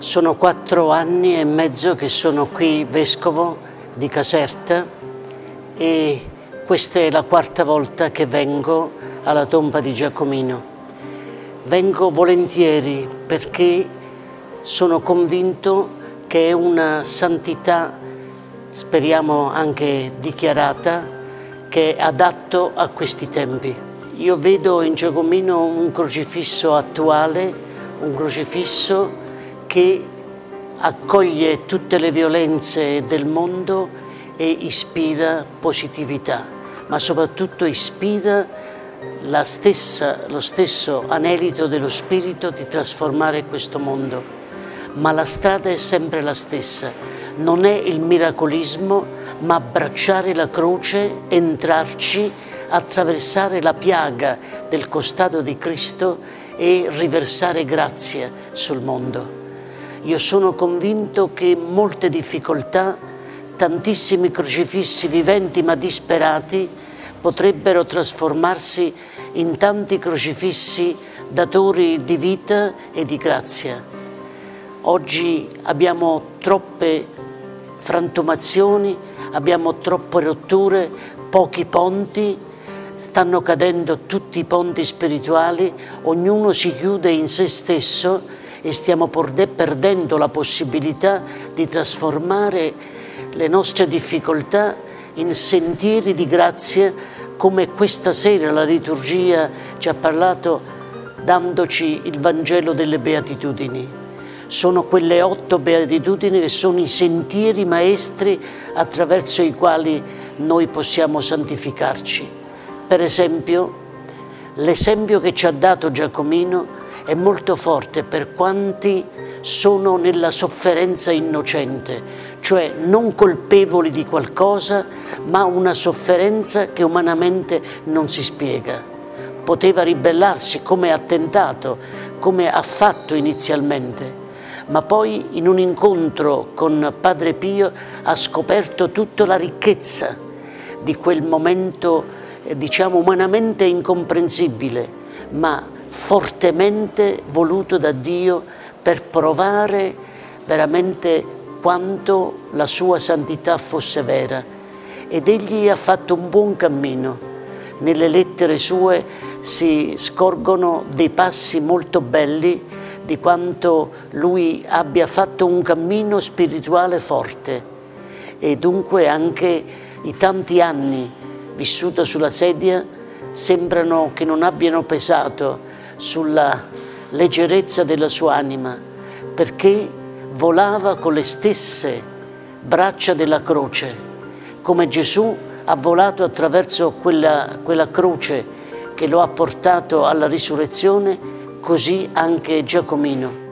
Sono 4 anni e mezzo che sono qui vescovo di Caserta e questa è la 4ª volta che vengo alla tomba di Giacomino. Vengo volentieri perché sono convinto che è una santità, speriamo anche dichiarata, che è adatto a questi tempi. Io vedo in Giacomino un crocifisso attuale, un crocifisso che accoglie tutte le violenze del mondo e ispira positività, ma soprattutto ispira lo stesso anelito dello spirito di trasformare questo mondo. Ma la strada è sempre la stessa, non è il miracolismo, ma abbracciare la croce, entrarci, attraversare la piaga del costato di Cristo e riversare grazia sul mondo. Io sono convinto che molte difficoltà, tantissimi crocifissi viventi ma disperati, potrebbero trasformarsi in tanti crocifissi datori di vita e di grazia. Oggi abbiamo troppe frantumazioni, abbiamo troppe rotture, pochi ponti, stanno cadendo tutti i ponti spirituali, ognuno si chiude in se stesso e stiamo perdendo la possibilità di trasformare le nostre difficoltà in sentieri di grazia, come questa sera la liturgia ci ha parlato dandoci il Vangelo delle Beatitudini. Sono quelle 8 Beatitudini che sono i sentieri maestri attraverso i quali noi possiamo santificarci. Per esempio, l'esempio che ci ha dato Giacomino è molto forte per quanti sono nella sofferenza innocente, cioè non colpevoli di qualcosa, ma una sofferenza che umanamente non si spiega. Poteva ribellarsi come ha tentato, come ha fatto inizialmente, ma poi in un incontro con Padre Pio ha scoperto tutta la ricchezza di quel momento, diciamo, umanamente incomprensibile, ma fortemente voluto da Dio per provare veramente quanto la sua santità fosse vera. Ed egli ha fatto un buon cammino. Nelle lettere sue si scorgono dei passi molto belli di quanto lui abbia fatto un cammino spirituale forte. E dunque anche i tanti anni vissuto sulla sedia sembrano che non abbiano pesato sulla leggerezza della sua anima, perché volava con le stesse braccia della croce, come Gesù ha volato attraverso quella croce che lo ha portato alla risurrezione, così anche Giacomino.